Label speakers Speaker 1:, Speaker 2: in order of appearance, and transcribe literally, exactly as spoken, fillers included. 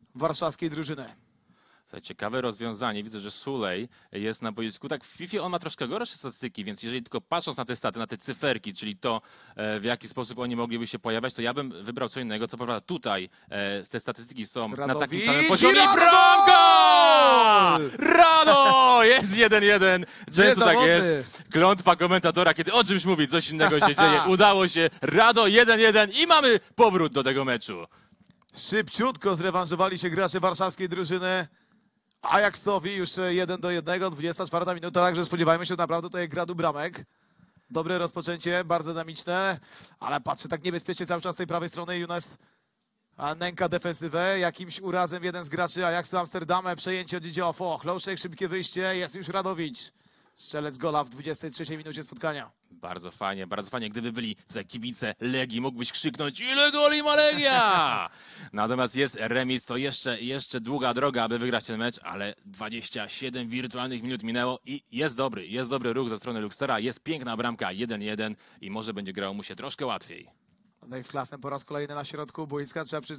Speaker 1: warszawskiej drużyny.
Speaker 2: Ciekawe rozwiązanie. Widzę, że Sulej jest na boisku. Tak, w FIFA on ma troszkę gorsze statystyki, więc jeżeli tylko patrząc na te staty, na te cyferki, czyli to, w jaki sposób oni mogliby się pojawiać, to ja bym wybrał co innego. Co prawda tutaj te statystyki są na takim samym poziomie.
Speaker 1: Rado!
Speaker 2: Bramka! Rado! Jest jeden jeden. Często tak
Speaker 1: Niezawodny.
Speaker 2: jest. Klątwa komentatora, kiedy o czymś mówi, coś innego się dzieje. Udało się. Rado jeden jeden i mamy powrót do tego meczu.
Speaker 1: Szybciutko zrewanżowali się gracze warszawskiej drużyny. Ajaxowi już jeden do jednego, dwudziesta czwarta minuta, także spodziewajmy się naprawdę tutaj gradu bramek. Dobre rozpoczęcie, bardzo dynamiczne, ale patrzę tak niebezpiecznie cały czas z tej prawej strony. Younes nęka defensywę, jakimś urazem jeden z graczy Ajaxu Amsterdam, przejęcie od Didier Foch, Louszek, szybkie wyjście, jest już Radowicz. Strzelec gola w dwudziestej trzeciej minucie spotkania.
Speaker 2: Bardzo fajnie, bardzo fajnie. Gdyby byli tutaj kibice Legii, mógłbyś krzyknąć, ile goli ma Legia! Natomiast jest remis, to jeszcze, jeszcze długa droga, aby wygrać ten mecz, ale dwadzieścia siedem wirtualnych minut minęło i jest dobry, jest dobry ruch ze strony Luxtera, jest piękna bramka jeden jeden i może będzie grało mu się troszkę łatwiej.
Speaker 1: No i w klasem po raz kolejny na środku boiska, trzeba przyznać.